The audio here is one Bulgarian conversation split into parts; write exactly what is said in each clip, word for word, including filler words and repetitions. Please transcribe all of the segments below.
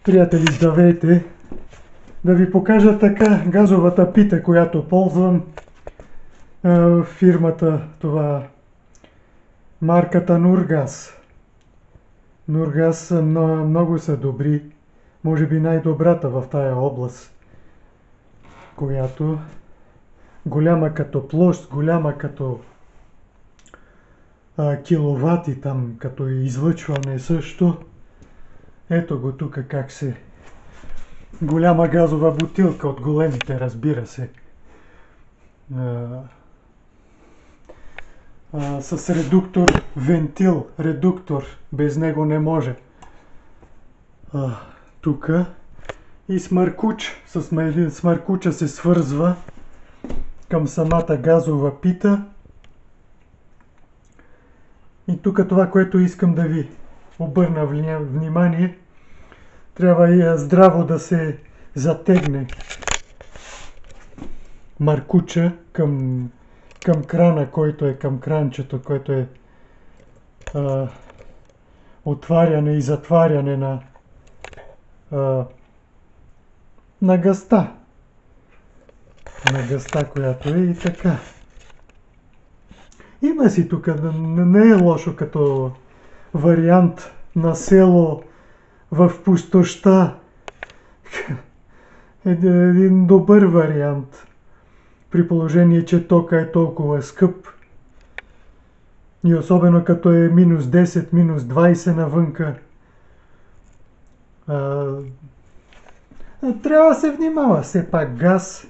Приятели, здравейте! Да ви покажа така газовата пита, която ползвам. Фирмата, това марката Нургаз. Нургаз много са добри, може би най-добрата в тая област, която голяма като площ, голяма като а, киловати, там като излъчване също. Ето го тук как се... Голяма газова бутилка от големите, разбира се. А, а, с редуктор, вентил, редуктор. Без него не може. А, тук. И смъркуч. С един смъркуча се свързва към самата газова пита. И тук това, което искам да ви обърна внимание, трябва и здраво да се затегне маркуча към, към крана, който е към кранчето, който е а, отваряне и затваряне на, а, на газта. На газта, която е и така. Има си тук, не е лошо като вариант на село в пустощта. Един добър вариант. При положение, че тока е толкова скъп. И особено като е минус десет, минус двайсет навънка. А, трябва да се внимава. Все пак газ.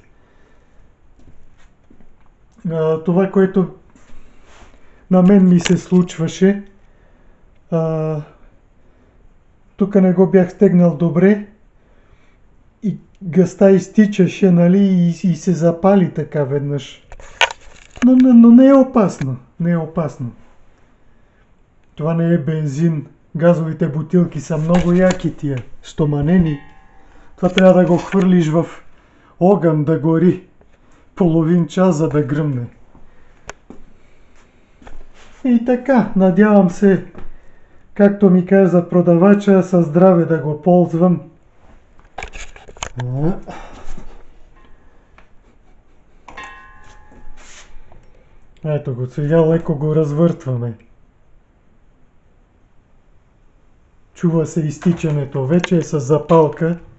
А, това, което на мен ми се случваше, а, тук не го бях стегнал добре и газта изтичаше, нали, и, и се запали така веднъж. Но, но, но не е опасно, не е опасно. Това не е бензин. Газовите бутилки са много яки тия, стоманени. Това трябва да го хвърлиш в огън да гори половин час, за да гръмне. И така, надявам се, както ми каза продавача, със здраве да го ползвам. Ето го, сега леко го развъртваме. Чува се изтичането, вече е с запалка.